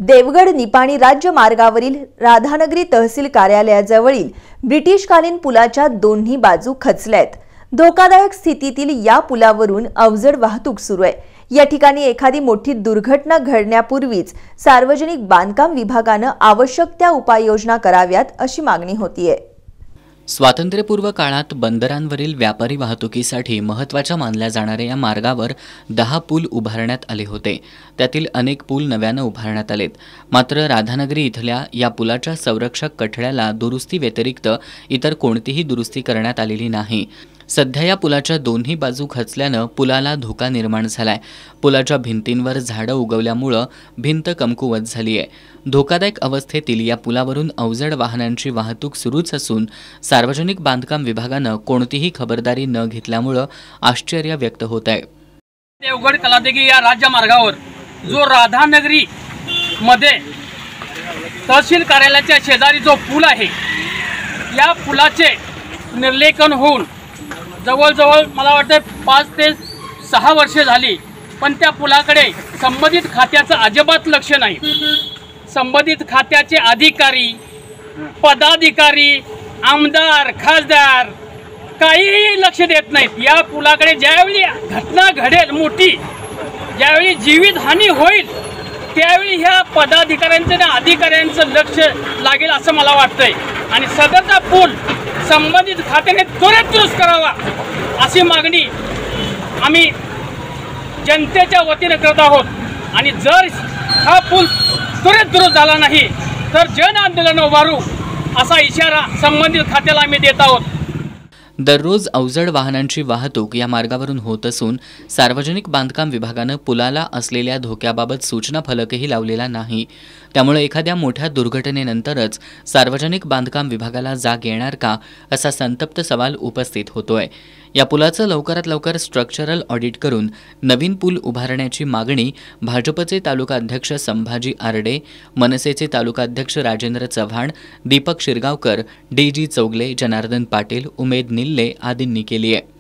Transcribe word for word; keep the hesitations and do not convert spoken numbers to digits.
देवगड निपाणी राज्य मार्गावरील राधानगरी तहसील कार्यालयाजवळील ब्रिटिशकालीन पुलाच्या दोन्ही बाजू खचल्यात। धोकादायक स्थितीतील या पुलावरून अवजड वाहतूक सुरू आहे। या ठिकाणी एखादी मोठी दुर्घटना घडण्यापूर्वीच सार्वजनिक बांधकाम विभागाने आवश्यक त्या उपाययोजना कराव्यात अशी मागणी होतीये। स्वातंत्र्यपूर्व काळात बंदरांवरील व्यापारी वाहतुकीसाठी महत्त्वाच्या मानल्या जाणाऱ्या या मार्गावर दहा पूल उभारण्यात आले होते। त्यातील अनेक पूल नव्याने उभारण्यात आलेत। मात्र राधानगरी इथल्या या पुलाच्या संरक्षक कठड्याला दुरुस्ती व्यतिरिक्त इतर कोणतीही दुरुस्ती करण्यात आलेली नाही। सध्या या पुलाच्या दोन्ही बाजू खचल्याने पुलाला धोका निर्माण झालाय। पुलाच्या भिंतींवर झाडं उगवल्यामुळे भिंत कमकुवत झाली आहे। धोकादायक अवस्थेतील या पुलावरून अवजड वाहनांची वाहतूक सुरूच असून सार्वजनिक बांधकाम विभागाने कोणतीही खबरदारी न घेतल्यामुळे आश्चर्य व्यक्त होत आहे। देवगड कलादगी या राज्य मार्गावर जो राधानगरी मध्ये तहसील कार्यालयाच्या शेजारी जो पूल आहे, या पुलाचे निर्लेखन होऊन जवळजवळ मला वाटतं पाच ते सहा वर्षे झाली, पण त्या पुलाकडे संबंधित खात्याचं अजिबात लक्ष नाही। संबंधित खात्याचे अधिकारी, पदाधिकारी, आमदार, खासदार काहीही लक्ष देत नाहीत। या पुलाकडे ज्यावेळी घटना घडेल मोठी, ज्यावेळी जीवितहानी होईल, त्यावेळी ह्या पदाधिकाऱ्यांचं आणि अधिकाऱ्यांचं लक्ष लागेल असं मला वाटतंय। आणि सदरचा पूल संबंधित खात्याने त्वरित दुरुस्त करावा अशी मागणी आम्ही जनतेच्या वतीने करत आहोत। आणि जर हा पूल त्वरित दुरुस्त झाला नाही तर जन आंदोलन उभारू असा इशारा संबंधित खात्याला आम्ही देत आहोत। दररोज अवजड वाहनांची वाहतूक या मार्गावरून होत असून सार्वजनिक बांधकाम विभागाने पुलाला असलेल्या धोक्याबाबत सूचना फलकही लावलेला नाही। त्यामुळे एखाद्या मोठ्या दुर्घटनेनंतरच सार्वजनिक बांधकाम विभागाला जाग येणार का असा संतप्त सवाल उपस्थित होतोय। या पुलाचं लवकरात लवकर स्ट्रक्चरल ऑडिट करून नवीन पूल उभारण्याची मागणी भाजपचे तालुका अध्यक्ष संभाजी आरडे, मनसेचे तालुका अध्यक्ष राजेंद्र चव्हाण, दीपक शिरगावकर, डी जी चौगले, जनार्दन पाटील, उमेद निल्ले आदींनी केली आहे।